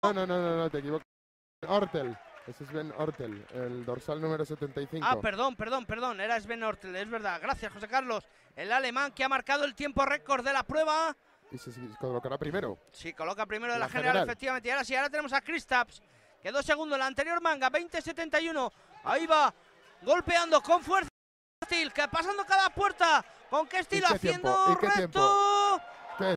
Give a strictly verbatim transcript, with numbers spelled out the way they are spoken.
No, no, no, no, no, te equivocas. Ortel. Ese es Sven Ortel, el dorsal número setenta y cinco. Ah, perdón, perdón, perdón, era Sven Ortel, es verdad. Gracias, José Carlos. El alemán que ha marcado el tiempo récord de la prueba. Y se, se colocará primero. Sí, coloca primero de la, la general, general, efectivamente. Y ahora sí, ahora tenemos a Kristaps. Quedó segundo en la anterior manga, veinte setenta y uno. Ahí va, golpeando con fuerza. Que pasando cada puerta. Con qué estilo, ¿Y qué haciendo tiempo? ¿Y qué reto. tiempo?